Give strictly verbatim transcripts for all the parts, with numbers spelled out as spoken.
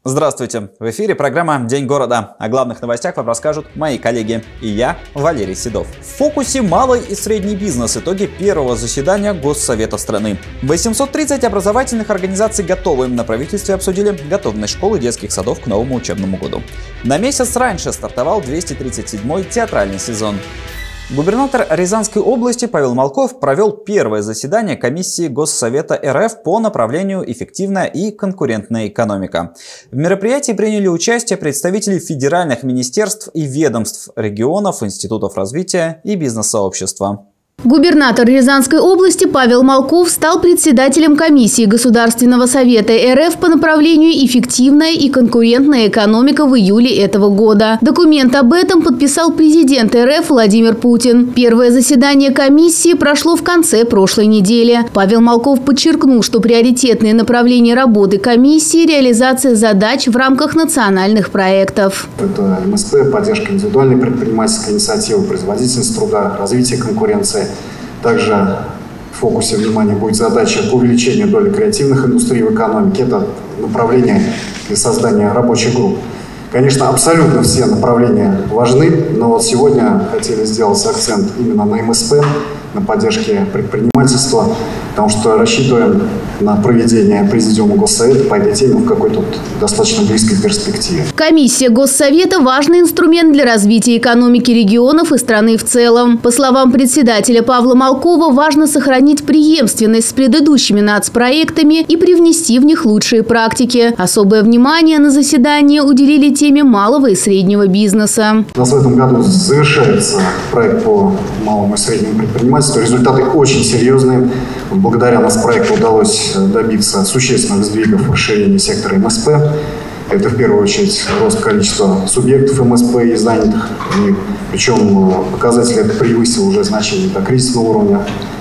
Здравствуйте! В эфире программа «День города». О главных новостях вам расскажут мои коллеги и я, Валерий Седов. В фокусе малый и средний бизнес. Итоги первого заседания Госсовета страны. восемьсот тридцать образовательных организаций готовы. На правительстве обсудили готовность школ и детских садов к новому учебному году. На месяц раньше стартовал двести тридцать седьмой театральный сезон. Губернатор Рязанской области Павел Малков провел первое заседание комиссии Госсовета эр эф по направлению «Эффективная и конкурентная экономика». В мероприятии приняли участие представители федеральных министерств и ведомств, регионов, институтов развития и бизнес-сообщества. Губернатор Рязанской области Павел Малков стал председателем комиссии Государственного совета эр эф по направлению «Эффективная и конкурентная экономика» в июле этого года. Документ об этом подписал президент эр эф Владимир Путин. Первое заседание комиссии прошло в конце прошлой недели. Павел Малков подчеркнул, что приоритетные направления работы комиссии – реализация задач в рамках национальных проектов. Это эм эс пэ, поддержка индивидуальной предпринимательской инициативы, производительность труда, развитие конкуренции. Также в фокусе внимания будет задача по увеличению доли креативных индустрий в экономике. Это направление для создания рабочих групп. Конечно, абсолютно все направления важны, но вот сегодня хотели сделать акцент именно на эм эс пэ, на поддержке предпринимательства, потому что рассчитываем на проведение Президиума Госсовета по этой теме в какой-то достаточно близкой перспективе. Комиссия Госсовета – важный инструмент для развития экономики регионов и страны в целом. По словам председателя Павла Малкова, важно сохранить преемственность с предыдущими нацпроектами и привнести в них лучшие практики. Особое внимание на заседании уделили теме малого и среднего бизнеса. У нас в этом году завершается проект по малому и среднему предпринимательству. Результаты очень серьезные. Благодаря нас проекту удалось добиться существенных сдвигов в расширении сектора эм эс пэ. Это в первую очередь рост количества субъектов эм эс пэ и занятых. И, причем показатель это превысил уже значение до кризисного уровня.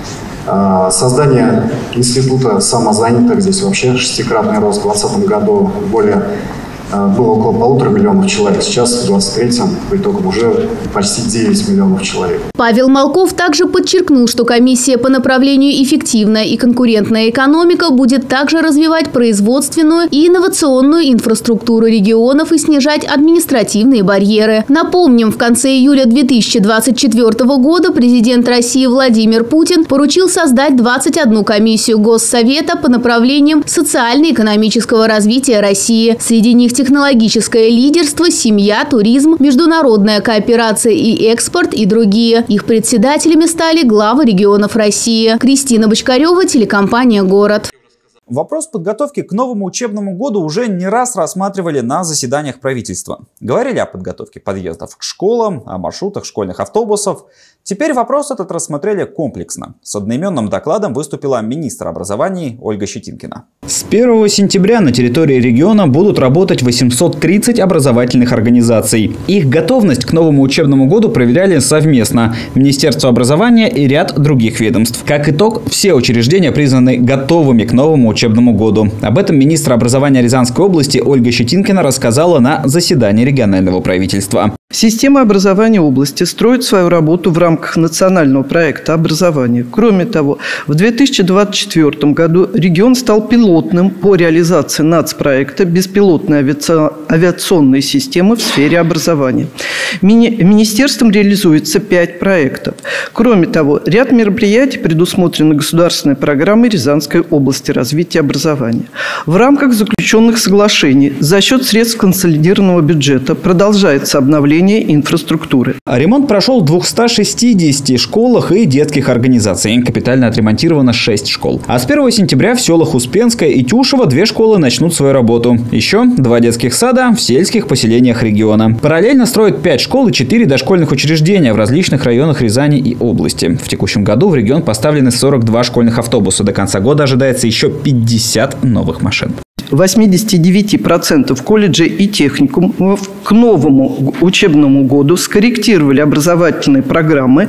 Создание института самозанятых, здесь вообще шестикратный рост. В две тысячи двадцатом году более было около полутора миллионов человек. Сейчас в двадцать третьем по итогам уже почти девять миллионов человек. Павел Малков также подчеркнул, что комиссия по направлению «Эффективная и конкурентная экономика» будет также развивать производственную и инновационную инфраструктуру регионов и снижать административные барьеры. Напомним, в конце июля две тысячи двадцать четвёртого года президент России Владимир Путин поручил создать двадцать одну комиссию Госсовета по направлениям социально-экономического развития России. Среди них технологическое лидерство, семья, туризм, международная кооперация и экспорт и другие. Их председателями стали главы регионов России. Кристина Бочкарева, телекомпания «Город». Вопрос подготовки к новому учебному году уже не раз рассматривали на заседаниях правительства. Говорили о подготовке подъездов к школам, о маршрутах школьных автобусов. Теперь вопрос этот рассмотрели комплексно. С одноименным докладом выступила министр образования Ольга Щетинкина. С первого сентября на территории региона будут работать восемьсот тридцать образовательных организаций. Их готовность к новому учебному году проверяли совместно Министерство образования и ряд других ведомств. Как итог, все учреждения признаны готовыми к новому учебному году. Об этом министр образования Рязанской области Ольга Щетинкина рассказала на заседании регионального правительства. Система образования области строит свою работу в рамках национального проекта образования. Кроме того, в две тысячи двадцать четвёртом году регион стал пилотным по реализации нацпроекта беспилотной авиа... авиационной системы в сфере образования. Мини... Министерством реализуется пять проектов. Кроме того, ряд мероприятий предусмотрены государственной программой Рязанской области развития образования. В рамках заключенных соглашений за счет средств консолидированного бюджета продолжается обновление инфраструктуры. Ремонт прошел в двухстах шестидесяти школах и детских организаций. Капитально отремонтировано шесть школ. А с первого сентября в селах Успенское и Тюшево две школы начнут свою работу. Еще два детских сада в сельских поселениях региона. Параллельно строят пять школ и четыре дошкольных учреждения в различных районах Рязани и области. В текущем году в регион поставлены сорок два школьных автобуса. До конца года ожидается еще пятьдесят новых машин. восемьдесят девять процентов колледжей и техникумов к новому учебному году скорректировали образовательные программы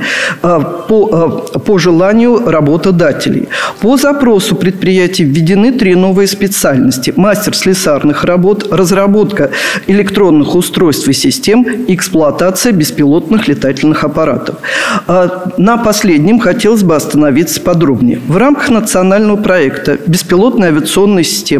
по, по желанию работодателей. По запросу предприятий введены три новые специальности: мастер слесарных работ, разработка электронных устройств и систем, эксплуатация беспилотных летательных аппаратов. На последнем хотелось бы остановиться подробнее. В рамках национального проекта беспилотной авиационной системы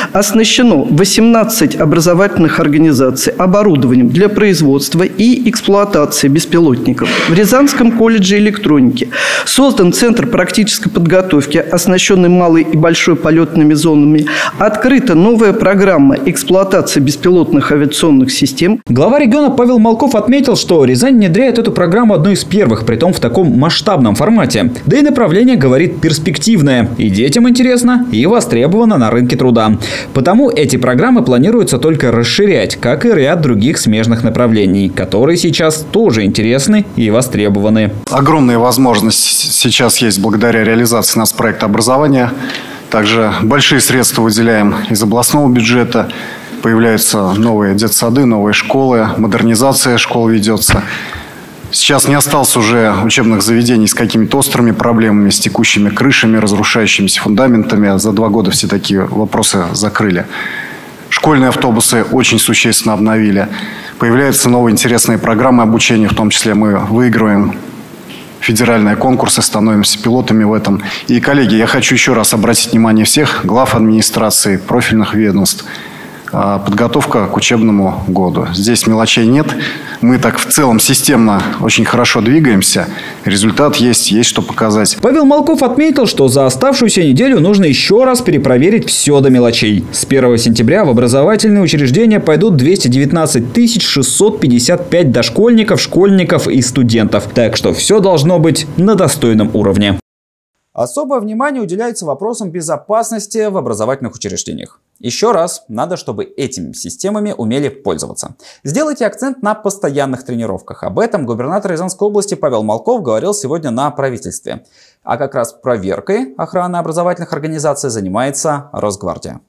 Оснащено восемнадцать образовательных организаций оборудованием для производства и эксплуатации беспилотников. В Рязанском колледже электроники создан Центр практической подготовки, оснащенный малой и большой полетными зонами. Открыта новая программа эксплуатации беспилотных авиационных систем. Глава региона Павел Малков отметил, что Рязань внедряет эту программу одной из первых, притом в таком масштабном формате. Да и направление, говорит, перспективное. И детям интересно, и востребовано на рынке труда. Потому эти программы планируется только расширять, как и ряд других смежных направлений, которые сейчас тоже интересны и востребованы. Огромные возможности сейчас есть благодаря реализации нацпроекта образования. Также большие средства выделяем из областного бюджета. Появляются новые детсады, новые школы, модернизация школ ведется. Сейчас не осталось уже учебных заведений с какими-то острыми проблемами, с текущими крышами, разрушающимися фундаментами. За два года все такие вопросы закрыли. Школьные автобусы очень существенно обновили. Появляются новые интересные программы обучения, в том числе мы выигрываем федеральные конкурсы, становимся пилотами в этом. И, коллеги, я хочу еще раз обратить внимание всех глав администрации, профильных ведомств. Подготовка к учебному году. Здесь мелочей нет. Мы так в целом системно очень хорошо двигаемся. Результат есть, есть что показать. Павел Малков отметил, что за оставшуюся неделю нужно еще раз перепроверить все до мелочей. С первого сентября в образовательные учреждения пойдут двести девятнадцать тысяч шестьсот пятьдесят пять дошкольников, школьников и студентов. Так что все должно быть на достойном уровне. Особое внимание уделяется вопросам безопасности в образовательных учреждениях. Еще раз, надо, чтобы этими системами умели пользоваться. Сделайте акцент на постоянных тренировках. Об этом губернатор Рязанской области Павел Малков говорил сегодня на правительстве. А как раз проверкой охраны образовательных организаций занимается Росгвардия.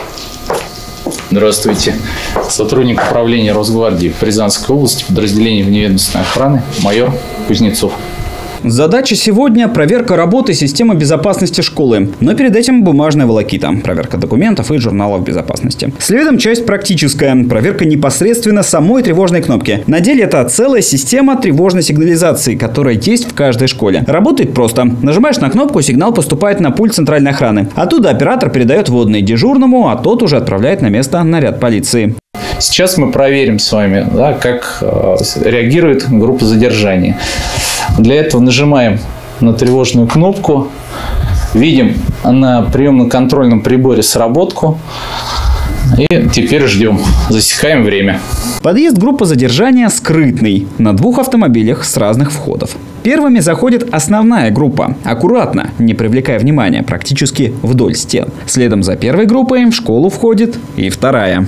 Здравствуйте. Сотрудник управления Росгвардии в Рязанской области, подразделение вневедомственной охраны, майор Кузнецов. Задача сегодня – проверка работы системы безопасности школы. Но перед этим бумажная волокита, проверка документов и журналов безопасности. Следом часть практическая – проверка непосредственно самой тревожной кнопки. На деле это целая система тревожной сигнализации, которая есть в каждой школе. Работает просто. Нажимаешь на кнопку, сигнал поступает на пульт центральной охраны. Оттуда оператор передает вводные дежурному, а тот уже отправляет на место наряд полиции. Сейчас мы проверим с вами, да, как э, реагирует группа задержания. Для этого нажимаем на тревожную кнопку, видим на приемно-контрольном приборе сработку и теперь ждем, засекаем время. Подъезд группы задержания скрытный, на двух автомобилях с разных входов. Первыми заходит основная группа, аккуратно, не привлекая внимания, практически вдоль стен. Следом за первой группой в школу входит и вторая.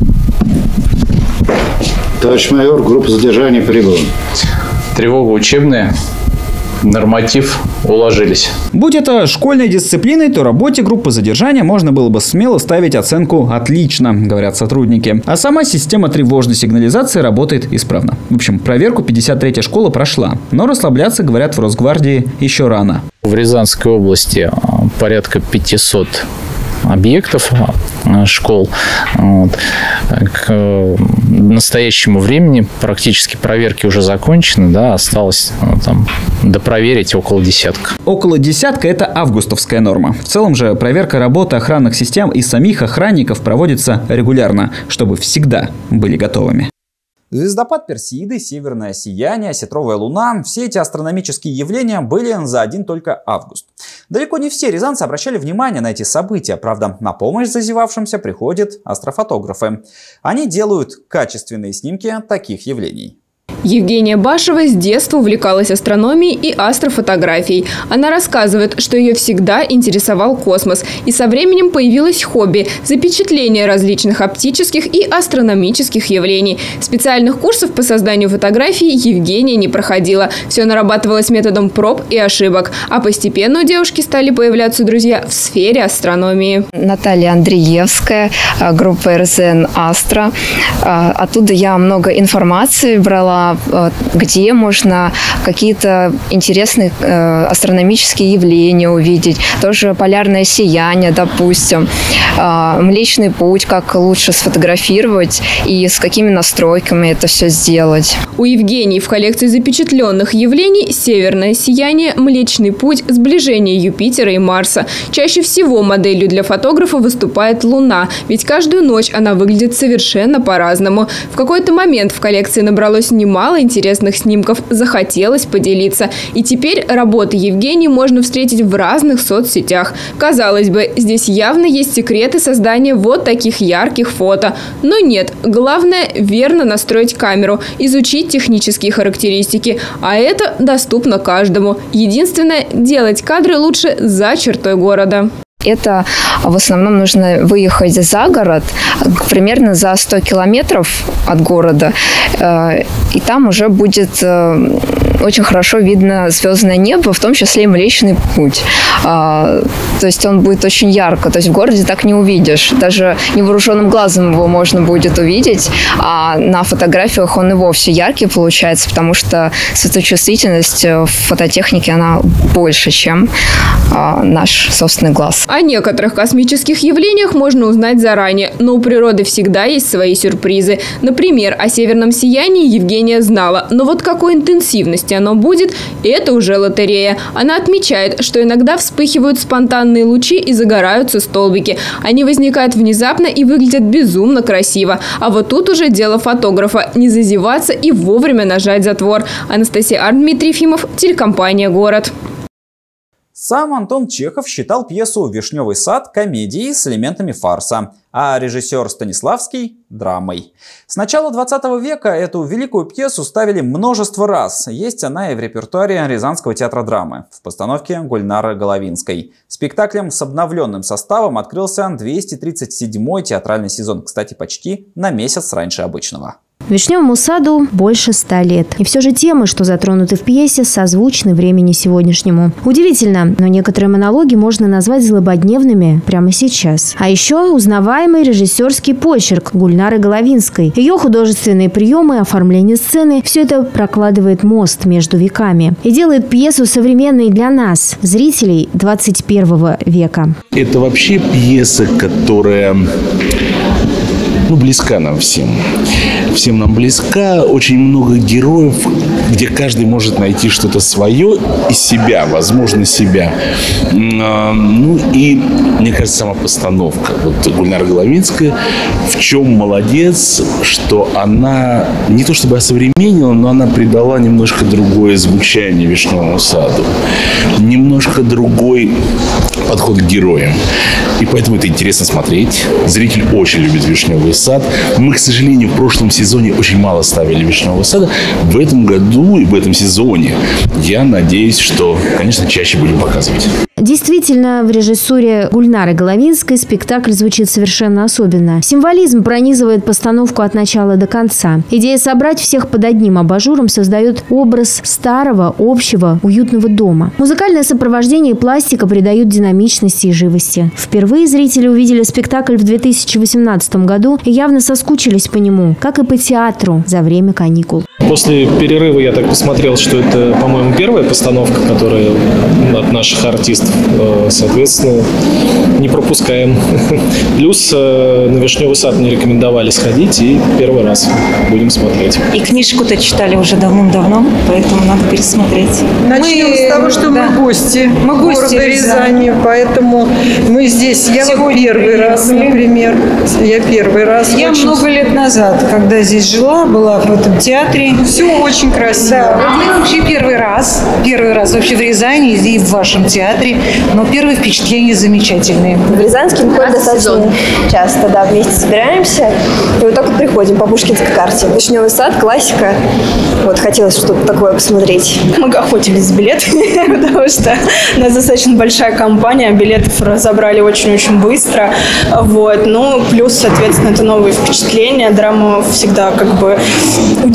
Товарищ майор, группа задержания прибыла. Тревога учебная, норматив, уложились. Будь это школьной дисциплиной, то работе группы задержания можно было бы смело ставить оценку «отлично», говорят сотрудники. А сама система тревожной сигнализации работает исправно. В общем, проверку пятьдесят третья школа прошла, но расслабляться, говорят в Росгвардии, еще рано. В Рязанской области порядка пятисот объектов школ. Вот. К настоящему времени практически проверки уже закончены, да, осталось там допроверить около десятка. Около десятка – это августовская норма. В целом же проверка работы охранных систем и самих охранников проводится регулярно, чтобы всегда были готовыми. Звездопад Персеиды, северное сияние, осетровая луна – все эти астрономические явления были за один только август. Далеко не все рязанцы обращали внимание на эти события, правда, на помощь зазевавшимся приходят астрофотографы. Они делают качественные снимки таких явлений. Евгения Башева с детства увлекалась астрономией и астрофотографией. Она рассказывает, что ее всегда интересовал космос. И со временем появилось хобби – запечатление различных оптических и астрономических явлений. Специальных курсов по созданию фотографий Евгения не проходила. Все нарабатывалось методом проб и ошибок. А постепенно у девушки стали появляться друзья в сфере астрономии. Наталья Андреевская, группа эр эс эн «Астро». Оттуда я много информации брала где можно какие-то интересные астрономические явления увидеть. Тоже полярное сияние, допустим. Млечный путь, как лучше сфотографировать и с какими настройками это все сделать. У Евгении в коллекции запечатленных явлений северное сияние, Млечный путь, сближение Юпитера и Марса. Чаще всего моделью для фотографа выступает Луна, ведь каждую ночь она выглядит совершенно по-разному. В какой-то момент в коллекции набралось немало интересных снимков, захотелось поделиться. И теперь работы Евгении можно встретить в разных соцсетях. Казалось бы, здесь явно есть секреты создания вот таких ярких фото. Но нет, главное верно настроить камеру, изучить технические характеристики. А это доступно каждому. Единственное, делать кадры лучше за чертой города. Это в основном нужно выехать за город, примерно за сто километров от города, и там уже будет очень хорошо видно звездное небо, в том числе и Млечный путь. То есть он будет очень ярко, то есть в городе так не увидишь. Даже невооруженным глазом его можно будет увидеть, а на фотографиях он и вовсе яркий получается, потому что светочувствительность в фототехнике она больше, чем наш собственный глаз. О некоторых космических явлениях можно узнать заранее, но у природы всегда есть свои сюрпризы. Например, о северном сиянии Евгения знала, но вот какой интенсивности оно будет, это уже лотерея. Она отмечает, что иногда вспыхивают спонтанные лучи и загораются столбики. Они возникают внезапно и выглядят безумно красиво. А вот тут уже дело фотографа – не зазеваться и вовремя нажать затвор. Анастасия Арн, Дмитрий Ефимов, телекомпания «Город». Сам Антон Чехов считал пьесу «Вишневый сад» комедией с элементами фарса, а режиссер Станиславский – драмой. С начала двадцатого века эту великую пьесу ставили множество раз. Есть она и в репертуаре Рязанского театра драмы в постановке Гульнары Головинской. Спектаклем с обновленным составом открылся двести тридцать седьмой театральный сезон, кстати, почти на месяц раньше обычного. «Вишневому саду» больше ста лет. И все же темы, что затронуты в пьесе, созвучны времени сегодняшнему. Удивительно, но некоторые монологи можно назвать злободневными прямо сейчас. А еще узнаваемый режиссерский почерк Гульнары Головинской. Ее художественные приемы, оформление сцены – все это прокладывает мост между веками и делает пьесу современной для нас, зрителей двадцать первого века. Это вообще пьеса, которая... Ну, близка нам всем. Всем нам близка. Очень много героев, где каждый может найти что-то свое из себя, возможно, себя. Ну и, мне кажется, сама постановка. Вот Гульнара Головинская в чем молодец, что она не то чтобы осовременила, но она придала немножко другое звучание «Вишневому саду». Немножко другой подход к героям. И поэтому это интересно смотреть. Зритель очень любит «Вишневый сад». Мы, к сожалению, в прошлом сезоне очень мало ставили «Вишневого сада». В этом году и в этом сезоне я надеюсь, что, конечно, чаще будем показывать. Действительно, в режиссуре Гульнары Головинской спектакль звучит совершенно особенно. Символизм пронизывает постановку от начала до конца. Идея собрать всех под одним абажуром создает образ старого, общего, уютного дома. Музыкальное сопровождение и пластика придают динамичности и живости. Впервые зрители увидели спектакль в две тысячи восемнадцатом году и явно соскучились по нему, как и по театру за время каникул. После перерыва я так посмотрел, что это, по-моему, первая постановка, которая от наших артистов. Соответственно, не пропускаем. Плюс на «Вишневый сад» мне рекомендовали сходить, и первый раз будем смотреть. И книжку-то читали уже давным-давно, поэтому надо пересмотреть. Начнем мы, с того, что да. мы гости мы города гости Рязани, Рязани, поэтому мы здесь. Я вот первый раз, например. Я первый раз. Я очень... много лет назад, когда здесь жила, была в этом театре. Все очень красиво. Да. А мы вообще первый раз, первый раз вообще в Рязани и в вашем театре. Но первые впечатления замечательные. В Рязанске мы ходим достаточно часто, да, вместе собираемся. И вот так вот приходим по Пушкинской карте. «Вишневый сад», классика. Вот хотелось что-то такое посмотреть. Мы охотились за билетами, потому что у нас достаточно большая компания, билетов разобрали очень-очень быстро. Вот. Ну, плюс, соответственно, это новые впечатления. Драма всегда как бы удивляет.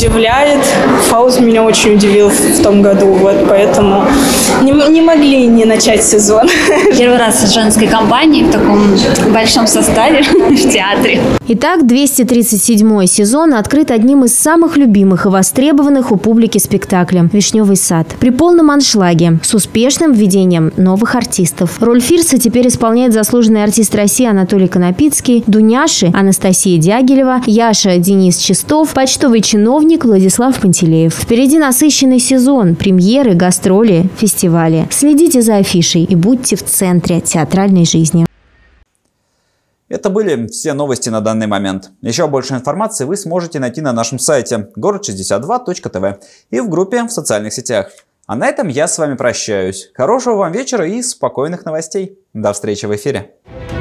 бывает. Фауст меня очень удивил в том году, вот, поэтому не, не могли не начать сезон. Первый раз в женской компании в таком большом составе в театре. Итак, двести тридцать седьмой сезон открыт одним из самых любимых и востребованных у публики спектаклем «Вишневый сад». При полном аншлаге, с успешным введением новых артистов. Роль Фирса теперь исполняет заслуженный артист России Анатолий Конопицкий, Дуняши Анастасия Дягилева, Яша Денис Чистов, почтовый чиновник Владислав Пантелеев. Впереди насыщенный сезон, премьеры, гастроли, фестивали. Следите за афишей и будьте в центре театральной жизни. Это были все новости на данный момент. Еще больше информации вы сможете найти на нашем сайте город шестьдесят два точка тв и в группе в социальных сетях. А на этом я с вами прощаюсь. Хорошего вам вечера и спокойных новостей. До встречи в эфире.